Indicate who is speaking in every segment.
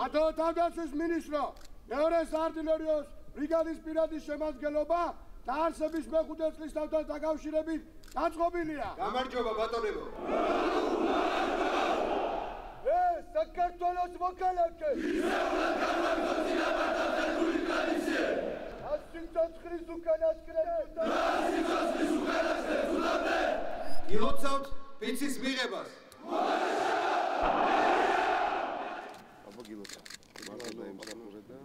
Speaker 1: Ათო თავდაცვის მინისტრო, მეორე საარტილერიოს ბრიგადის პირადი შემადგენლობა დაარსების მეხუთე წლისთავთან დაკავშირებით დაწყობილია.
Speaker 2: გამარჯობა ბატონებო.
Speaker 1: საქართველოს მოქალაქე.
Speaker 2: გილოცავთ პიცის მიღებას.
Speaker 3: აბა გილოცავ. მართლა იმსახურე და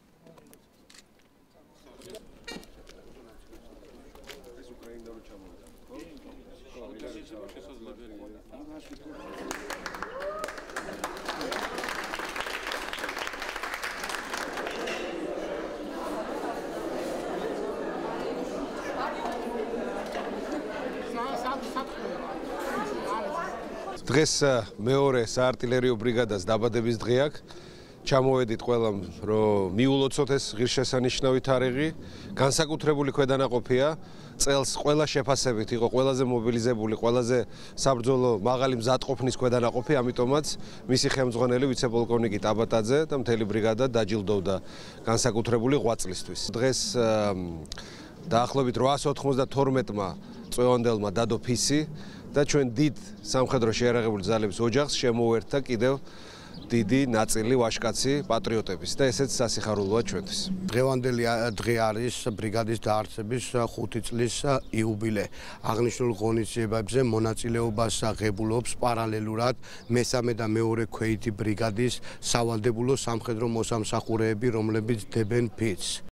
Speaker 3: ეს უკრაინიდან ჩამოვიდა. ხო? ხო,
Speaker 4: დღეს მეორე საარტილერიო ბრიგადას დაბადების დღე აქვს. ჩამოვედით ყველამ, რომ მიულოცოთ ეს ღირსშესანიშნავი თარიღი. განსაკუთრებული ქვედანაყოფია წელს ყველა შეფასებით იყო ყველაზე მობილიზებული, ყველაზე საბრძოლო მაღალი მზადყოფნის ქვედანაყოფი, ამიტომაც მისი ხელმძღვანელი ვიცე-პოლკოვნიკი ტაბატაძე და მთელი ბრიგადა დაჯილდოვდა განსაკუთრებული ღვაწლისთვის. დღეს დაახლოებით 892-მა წვევანდელმა დადო ფისი და ჩვენ დიდ სამხედრო შეიარაღებული ძალების ოჯახს შემოუერთდა კიდევ დიდი ნაწილი ვაჟკაცი პატრიოტების და ესეც სასიხარულოა ჩვენთვის.
Speaker 5: დღევანდელი დღე არის ბრიგადის დაარსების 5 წლის იუბილე. აღნიშნულ ღონისძიებებზე მონაწილეობას ღებულობს პარალელურად მესამე და მეორე ქვეითი ბრიგადის სავალდებულო სამხედრო მოსამსახურეები, რომლებიც დებენ ფიცს.